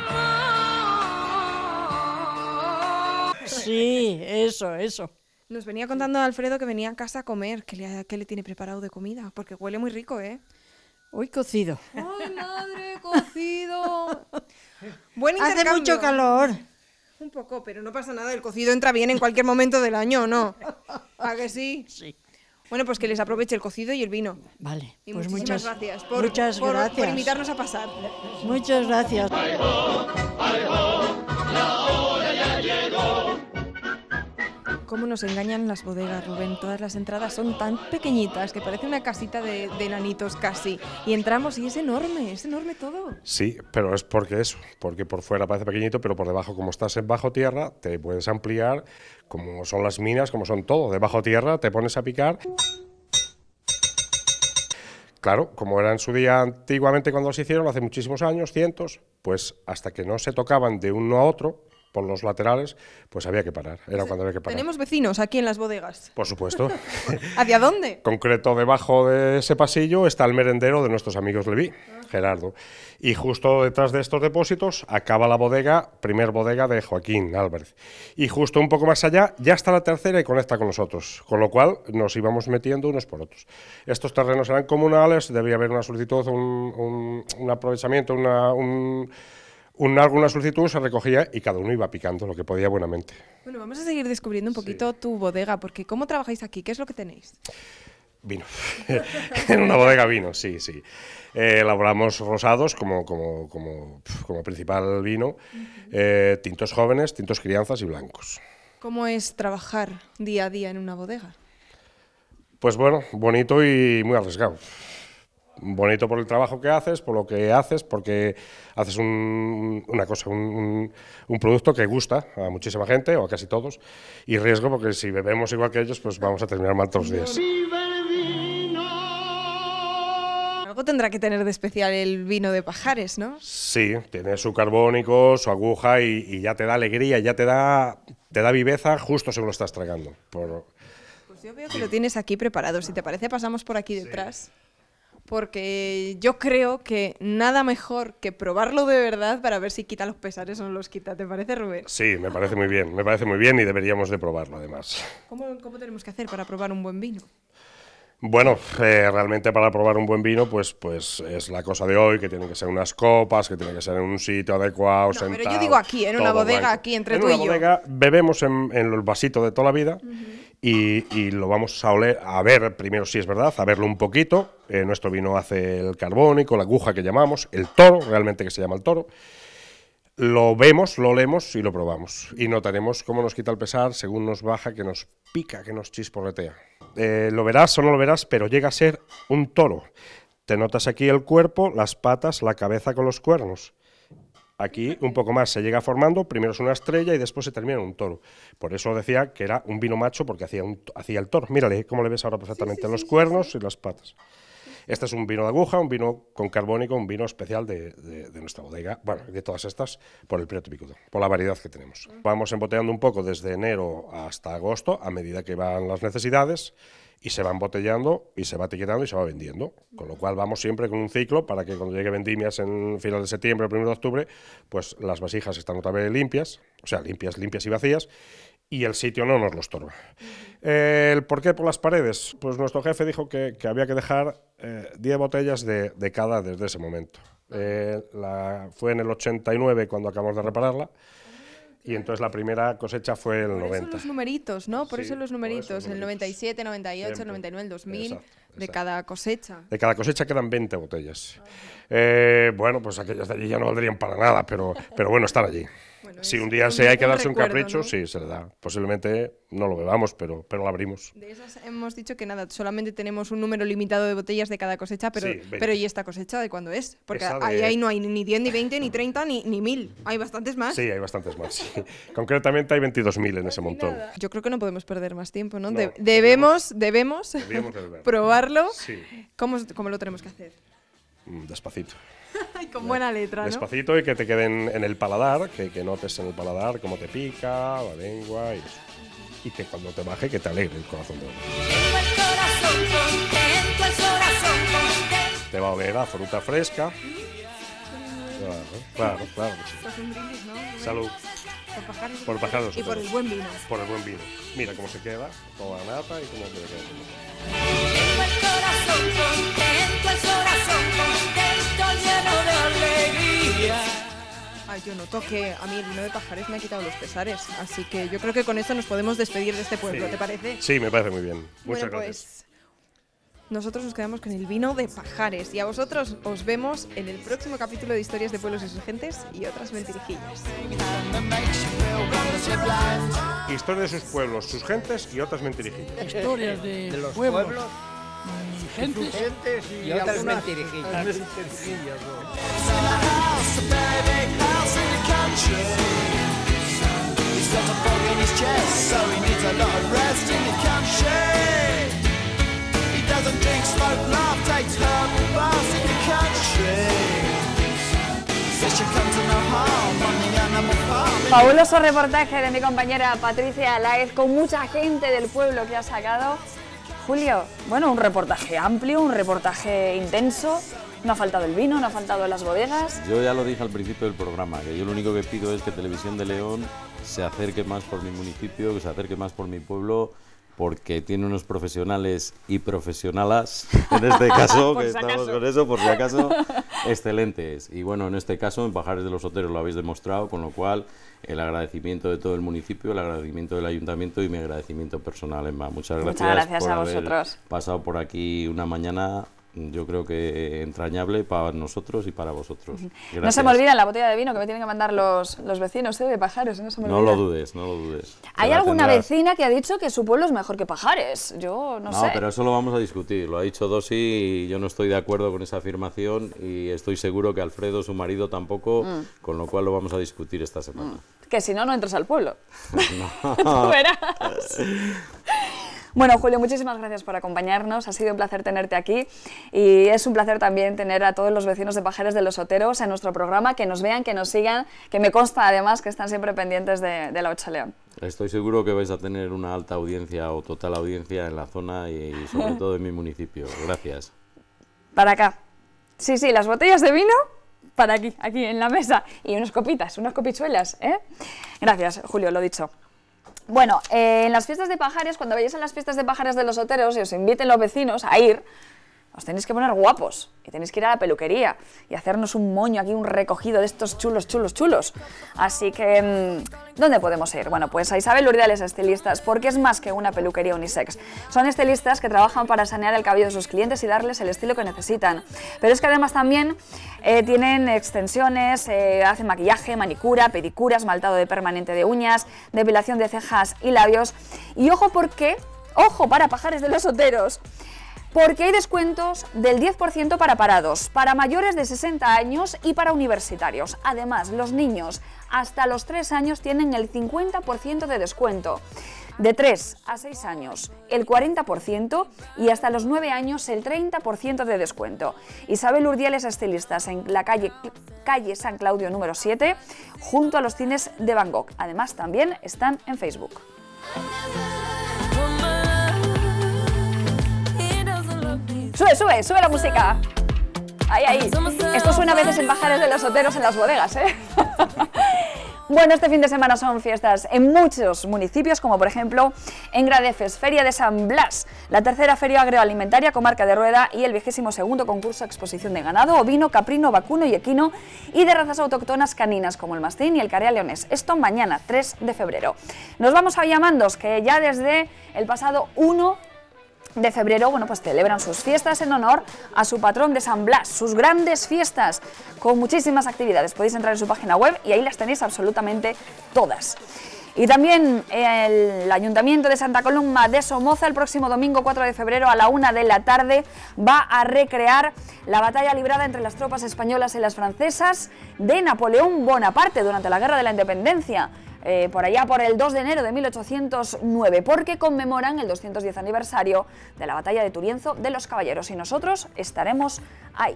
Sí, eso, eso. Nos venía contando Alfredo que venía a casa a comer. ¿Qué le, qué le tiene preparado de comida? Porque huele muy rico, ¿eh? Hoy cocido. ¡Ay, madre, cocido! Buen intercambio. Hace mucho calor. Un poco, pero no pasa nada. El cocido entra bien en cualquier momento del año, ¿no? ¿A que sí? Sí. Bueno, pues que les aproveche el cocido y el vino. Vale, y pues muchísimas muchas gracias por, muchas por, gracias. por invitarnos a pasar. Muchas gracias. ¿Cómo nos engañan las bodegas, Rubén? Todas las entradas son tan pequeñitas que parece una casita de, de enanitos casi. Y entramos y es enorme, es enorme todo. Sí, pero es porque eso, porque por fuera parece pequeñito, pero por debajo, como estás en bajo tierra, te puedes ampliar, como son las minas, como son todo. De bajo tierra te pones a picar. Claro, como era en su día antiguamente cuando se hicieron, hace muchísimos años, cientos, pues hasta que no se tocaban de uno a otro, por los laterales, pues había que parar, era cuando había que parar. Tenemos vecinos aquí en las bodegas. Por supuesto. ¿Hacia dónde? Concreto, debajo de ese pasillo está el merendero de nuestros amigos Leví, Gerardo. Y justo detrás de estos depósitos acaba la bodega, primer bodega de Joaquín Álvarez. Y justo un poco más allá ya está la tercera y conecta con nosotros, con lo cual nos íbamos metiendo unos por otros. Estos terrenos eran comunales, debía haber una solicitud, un, un, un aprovechamiento, una... Un, Un, alguna solicitud se recogía y cada uno iba picando lo que podía buenamente. Bueno, vamos a seguir descubriendo un poquito sí. tu bodega, porque ¿cómo trabajáis aquí? ¿Qué es lo que tenéis? Vino. En una bodega vino, sí, sí. Eh, elaboramos rosados como, como, como, como principal vino, uh-huh. eh, tintos jóvenes, tintos crianzas y blancos. ¿Cómo es trabajar día a día en una bodega? Pues bueno, bonito y muy arriesgado. Bonito por el trabajo que haces, por lo que haces, porque haces un, una cosa, un, un, un producto que gusta a muchísima gente, o a casi todos, y riesgo porque si bebemos igual que ellos, pues vamos a terminar mal todos los días. Algo tendrá que tener de especial el vino de Pajares, ¿no? Sí, tiene su carbónico, su aguja, y, y ya te da alegría, ya te da, te da viveza justo según lo estás tragando. Por... Pues yo veo que lo tienes aquí preparado. Si te parece, pasamos por aquí detrás. Sí. Porque yo creo que nada mejor que probarlo de verdad para ver si quita los pesares o no los quita. ¿Te parece, Rubén? Sí, me parece muy bien, me parece muy bien y deberíamos de probarlo además. ¿Cómo, cómo tenemos que hacer para probar un buen vino? Bueno, eh, realmente para probar un buen vino, pues, pues es la cosa de hoy, que tienen que ser unas copas, que tienen que ser en un sitio adecuado, no, sentado. Pero yo digo aquí, en una bodega, blanco. Aquí, entre en tú una y yo. Bodega, bebemos en, en el vasito de toda la vida. Uh-huh. Y, y lo vamos a oler, a ver primero si es verdad, a verlo un poquito. Eh, nuestro vino hace el carbónico, la aguja que llamamos, el toro, realmente que se llama el toro. Lo vemos, lo olemos y lo probamos. Y notaremos cómo nos quita el pesar según nos baja, que nos pica, que nos chisporretea. Eh, lo verás o no lo verás, pero llega a ser un toro. Te notas aquí el cuerpo, las patas, la cabeza con los cuernos. Aquí un poco más se llega formando, primero es una estrella y después se termina en un toro. Por eso decía que era un vino macho porque hacía, un, hacía el toro. Mírale cómo le ves ahora perfectamente sí, sí, los sí, cuernos sí. y las patas. Este es un vino de aguja, un vino con carbónico, un vino especial de, de, de nuestra bodega, bueno, de todas estas, por el Prieto Picudo, por la variedad que tenemos. Vamos embotellando un poco desde enero hasta agosto, a medida que van las necesidades, y se va embotellando, y se va etiquetando y se va vendiendo. Con lo cual vamos siempre con un ciclo para que cuando llegue vendimias en final de septiembre o primero de octubre, pues las vasijas están otra vez limpias, o sea, limpias, limpias y vacías, y el sitio no nos lo estorba. Eh, ¿El por qué por las paredes? Pues nuestro jefe dijo que, que había que dejar eh, diez botellas de, de cada desde ese momento. Eh, la, fue en el ochenta y nueve cuando acabamos de repararla, y entonces la primera cosecha fue el noventa. Por eso los numeritos, ¿no? Por sí, eso los numeritos, por eso los el noventa y siete, noventa y ocho, siempre. noventa y nueve, el dos mil, exacto, exacto. De cada cosecha. De cada cosecha quedan veinte botellas. Ah. Eh, bueno, pues aquellas de allí ya no valdrían para nada, pero, pero bueno, están allí. Bueno, Si un día un- se hay que un darse un recuerdo, capricho, ¿no? sí, se le da. Posiblemente no lo bebamos, pero, pero lo abrimos. De esas hemos dicho que nada, solamente tenemos un número limitado de botellas de cada cosecha, pero, Sí, veinte. pero ¿y esta cosecha de cuándo es? Porque Esa de- ahí, ahí no hay ni diez, ni veinte, ni treinta, ni, ni mil. Hay bastantes más. Sí, hay bastantes más. sí. Concretamente hay veintidós mil en ese montón. Yo creo que no podemos perder más tiempo, ¿no? No, De- debemos, debemos, Debíamos de beber. probarlo. Sí. ¿Cómo, ¿Cómo lo tenemos que hacer? Mm, Despacito. Ay, con buena letra, ¿no? Despacito y que te queden en el paladar, que, que notes en el paladar cómo te pica, la lengua y eso. Y que cuando te baje, que te alegre el corazón de uno. Te va a oler a fruta fresca. Claro, claro, claro que sí. Esto es un brindis, ¿no? Salud. Por pájaros. Por pájaros. Y por el buen vino. Por el buen vino. Mira cómo se queda, toda la nata y cómo te queda. Ay, yo noto que a mí el vino de Pajares me ha quitado los pesares, así que yo creo que con esto nos podemos despedir de este pueblo, Sí. ¿te parece? Sí, me parece muy bien. Muchas Bueno, gracias. pues nosotros nos quedamos con el vino de Pajares y a vosotros os vemos en el próximo capítulo de Historias de Pueblos y sus gentes y otras mentirijillas. Historia de sus pueblos, sus gentes y otras mentirijillas. Historias de, De los pueblos, pueblos, y gentes, sus gentes y, y otras algunas- mentirijillas. otras mentirijillas, ¿no? Fabuloso reportaje de mi compañera Patricia Alaez con mucha gente del pueblo que ha sacado. Julio, bueno, un reportaje amplio, un reportaje intenso. No ha faltado el vino, no ha faltado las bodegas. Yo ya lo dije al principio del programa, que yo lo único que pido es que Televisión de León se acerque más por mi municipio, que se acerque más por mi pueblo, porque tiene unos profesionales y profesionalas, en este caso, Por que si estamos acaso. con eso, por si acaso, excelentes. Y bueno, en este caso, en Pajares de los Oteros lo habéis demostrado, con lo cual el agradecimiento de todo el municipio, el agradecimiento del ayuntamiento y mi agradecimiento personal, Emma. Muchas gracias, Muchas gracias por a haber vosotros. pasado por aquí una mañana, yo creo que entrañable para nosotros y para vosotros. No se Gracias. me olvida la botella de vino que me tienen que mandar los, los vecinos, ¿eh? De Pajares, no se me No olvida. lo dudes, no lo dudes. Hay Te la alguna tendrás. vecina que ha dicho que su pueblo es mejor que Pajares. Yo no, No, sé. pero eso lo vamos a discutir. Lo ha dicho Dosi y yo no estoy de acuerdo con esa afirmación y estoy seguro que Alfredo, su marido, tampoco, Mm. con lo cual lo vamos a discutir esta semana. Que si no, no entras al pueblo. No. Tú verás. Bueno, Julio, muchísimas gracias por acompañarnos. Ha sido un placer tenerte aquí y es un placer también tener a todos los vecinos de Pajares de los Oteros en nuestro programa, que nos vean, que nos sigan, que me consta además que están siempre pendientes de, de la Ocho León. Estoy seguro que vais a tener una alta audiencia o total audiencia en la zona y sobre todo en mi municipio. Gracias. Para acá. Sí, sí, las botellas de vino para aquí, aquí en la mesa. Y unas copitas, unas copichuelas, ¿eh? Gracias, Julio, lo dicho. Bueno, eh, en las fiestas de Pajares, cuando vayáis a las fiestas de Pajares de los Oteros y os inviten los vecinos a ir, os tenéis que poner guapos y tenéis que ir a la peluquería y hacernos un moño aquí, un recogido de estos chulos, chulos, chulos. Así que, ¿dónde podemos ir? Bueno, pues a Isabel Urdiales Estilistas, porque es más que una peluquería unisex. Son estilistas que trabajan para sanear el cabello de sus clientes y darles el estilo que necesitan. Pero es que además también eh, tienen extensiones, eh, hacen maquillaje, manicura, pedicura, esmaltado de permanente de uñas, depilación de cejas y labios. Y ojo porque, ojo para Pajares de los Oteros, porque hay descuentos del diez por ciento para parados, para mayores de sesenta años y para universitarios. Además, los niños hasta los tres años tienen el cincuenta por ciento de descuento. De tres a seis años, el cuarenta por ciento y hasta los nueve años, el treinta por ciento de descuento. Isabel Urdiales Estilistas en la calle, calle San Claudio número siete, junto a los cines de Van Gogh. Además, también están en Facebook. Sube, sube, sube la música. Ahí, ahí. Esto suena a veces en Pajares de los Oteros en las bodegas, ¿eh? Bueno, este fin de semana son fiestas en muchos municipios, como por ejemplo en Gradefes, Feria de San Blas, la tercera feria agroalimentaria comarca de Rueda y el vigésimo segundo concurso exposición de ganado, ovino, caprino, vacuno y equino y de razas autóctonas caninas como el mastín y el carea leonés. Esto mañana, tres de febrero. Nos vamos a Villamandos, que ya desde el pasado uno de febrero, bueno, pues celebran sus fiestas en honor a su patrón de San Blas, sus grandes fiestas, con muchísimas actividades. Podéis entrar en su página web y ahí las tenéis absolutamente todas. Y también el Ayuntamiento de Santa Coloma de Somoza el próximo domingo cuatro de febrero a la una de la tarde va a recrear la batalla librada entre las tropas españolas y las francesas de Napoleón Bonaparte durante la Guerra de la Independencia, eh, por allá por el dos de enero de mil ochocientos nueve, porque conmemoran el doscientos diez aniversario de la batalla de Turienzo de los Caballeros y nosotros estaremos ahí.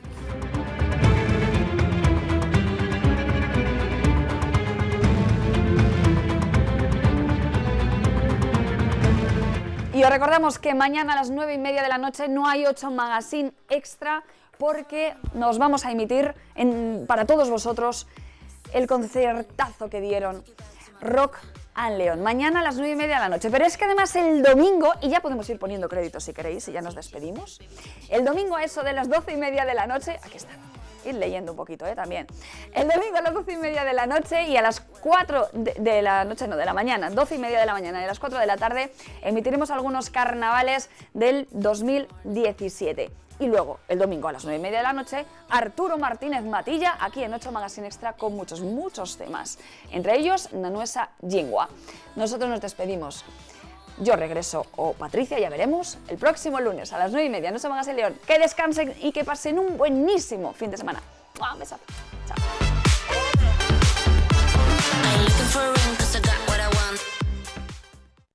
Y os recordamos que mañana a las nueve y media de la noche no hay ocho Magazine Extra porque nos vamos a emitir en, para todos vosotros el concertazo que dieron Rock and León. Mañana a las nueve y media de la noche. Pero es que además el domingo, y ya podemos ir poniendo créditos si queréis y ya nos despedimos, el domingo a eso de las doce y media de la noche, aquí está. Ir leyendo un poquito, ¿eh? También. El domingo a las doce y media de la noche y a las cuatro de, de la noche, no, de la mañana, doce y media de la mañana y a las cuatro de la tarde emitiremos algunos carnavales del dos mil diecisiete. Y luego, el domingo a las nueve y media de la noche, Arturo Martínez Matilla, aquí en ocho Magazine Extra, con muchos, muchos temas. Entre ellos, Nanuesa Jingua. Nosotros nos despedimos. Yo regreso, o Patricia, ya veremos, el próximo lunes a las nueve y media. No se van a León. Que descansen y que pasen un buenísimo fin de semana. ¡Ah, besazo! Chao.